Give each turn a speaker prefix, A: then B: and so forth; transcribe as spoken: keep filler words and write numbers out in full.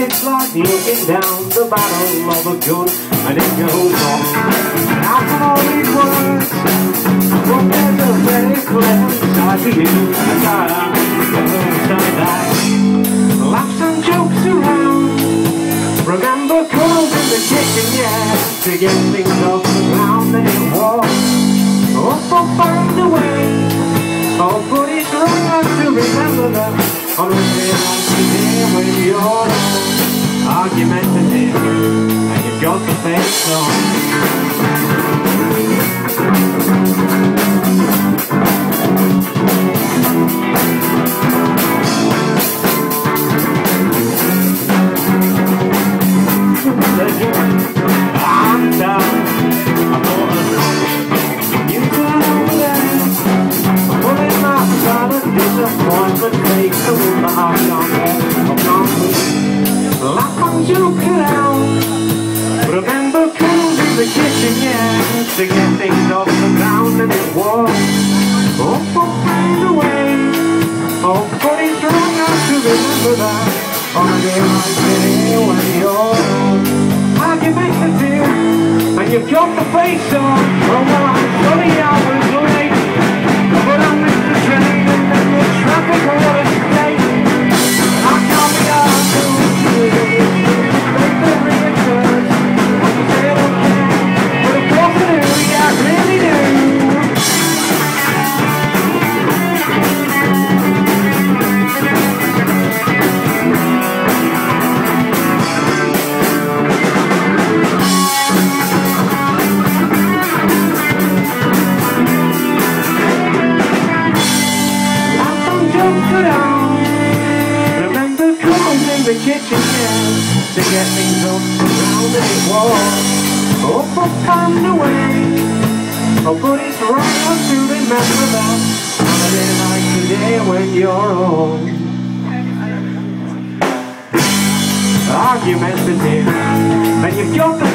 A: it's like looking down the barrel of a gun, and it goes on. Now from all these words, well, there's a very clever side to you, and I am the side that laughs and jokes around. Remember calls in the kitchen, yeah, to get things off the ground, and it was up or find a way. Oh, but it's wrong to remember that on a day like today when you're all argumentative and you've got the face on. I'm down, I'm over the you can over there. Pulling my side of disappointment, takes away my heart on there. I'm not weak, laugh and joke around. Remember cool in the kitchen, yeah, to get things off the ground, and it was up or find a way. Oh, but it's wrong not to remember that on a day like today when you're argumentative and you've got the face on. Oh, well, I'm sorry I was late, but I missed the train and then the traffic was late. I can't be arguing with you, make the return. I can say I don't care, but of course I do, yeah, I really do. The kitchen, yeah, to get things off the ground, and it was up or found a way. Oh, but it's wrong not to remember that on a day like today when you're all argumentative and you've got the